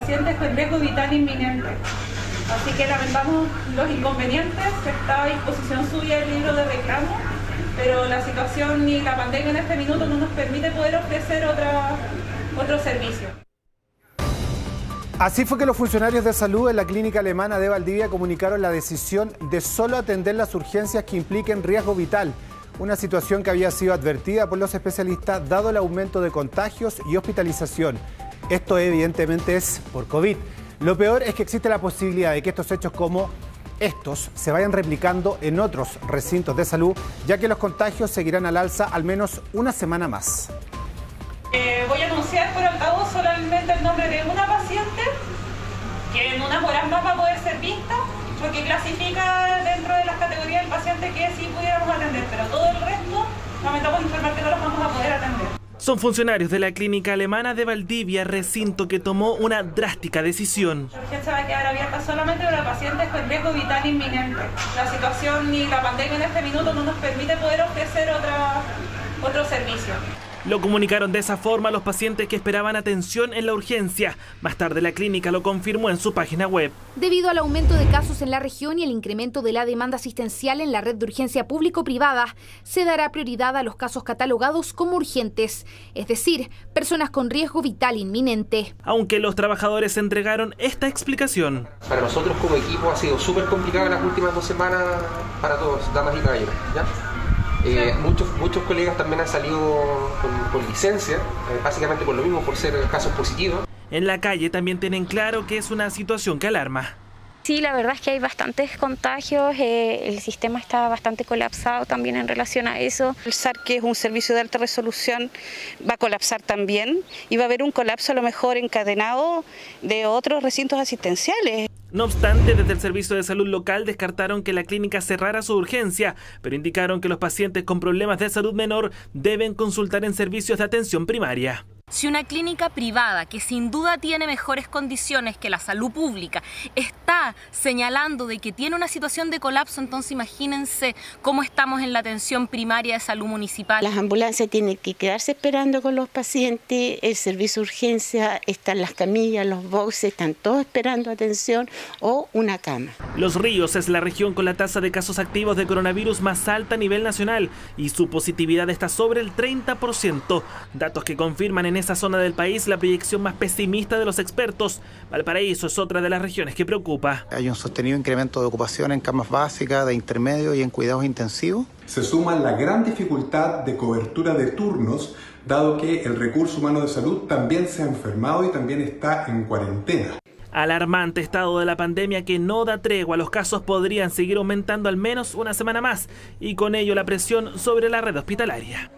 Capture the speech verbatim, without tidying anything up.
Pacientes con riesgo vital inminente. Así que lamentamos los inconvenientes, que está a disposición suya el libro de reclamo, pero la situación y la pandemia en este minuto no nos permite poder ofrecer otra, otro servicio. Así fue que los funcionarios de salud en la clínica alemana de Valdivia comunicaron la decisión de solo atender las urgencias que impliquen riesgo vital, una situación que había sido advertida por los especialistas dado el aumento de contagios y hospitalización. Esto evidentemente es por COVID. Lo peor es que existe la posibilidad de que estos hechos como estos se vayan replicando en otros recintos de salud, ya que los contagios seguirán al alza al menos una semana más. Eh, voy a anunciar por altavoz solamente el nombre de una paciente que en unas horas más va a poder ser vista, porque clasifica dentro de las categorías del paciente que sí pudiéramos atender, pero todo el resto lamentamos informar que no los vamos a poder atender. Son funcionarios de la clínica alemana de Valdivia, recinto que tomó una drástica decisión. La urgencia va a quedar abierta solamente para pacientes con riesgo vital inminente. La situación y la pandemia en este minuto no nos permite poder ofrecer otra, otro servicio. Lo comunicaron de esa forma a los pacientes que esperaban atención en la urgencia. Más tarde la clínica lo confirmó en su página web. Debido al aumento de casos en la región y el incremento de la demanda asistencial en la red de urgencia público-privada, se dará prioridad a los casos catalogados como urgentes, es decir, personas con riesgo vital inminente. Aunque los trabajadores entregaron esta explicación. Para nosotros como equipo ha sido súper complicado las últimas dos semanas para todos, damas y caballeros, ¿ya? Eh, muchos, muchos colegas también han salido con, con licencia, eh, básicamente por lo mismo, por ser casos positivos. En la calle también tienen claro que es una situación que alarma. Sí, la verdad es que hay bastantes contagios, eh, el sistema está bastante colapsado también en relación a eso. El S A R, que es un servicio de alta resolución, va a colapsar también y va a haber un colapso a lo mejor encadenado de otros recintos asistenciales. No obstante, desde el Servicio de Salud Local descartaron que la clínica cerrara su urgencia, pero indicaron que los pacientes con problemas de salud menor deben consultar en servicios de atención primaria. Si una clínica privada, que sin duda tiene mejores condiciones que la salud pública, está señalando de que tiene una situación de colapso, entonces imagínense cómo estamos en la atención primaria de salud municipal. Las ambulancias tienen que quedarse esperando con los pacientes, el servicio de urgencia, están las camillas, los boxes, están todos esperando atención o una cama. Los Ríos es la región con la tasa de casos activos de coronavirus más alta a nivel nacional y su positividad está sobre el treinta por ciento, datos que confirman en esa zona del país la proyección más pesimista de los expertos. Valparaíso es otra de las regiones que preocupa. Hay un sostenido incremento de ocupación en camas básicas, de intermedio y en cuidados intensivos. Se suma la gran dificultad de cobertura de turnos, dado que el recurso humano de salud también se ha enfermado y también está en cuarentena. Alarmante estado de la pandemia que no da tregua. Los casos podrían seguir aumentando al menos una semana más y con ello la presión sobre la red hospitalaria.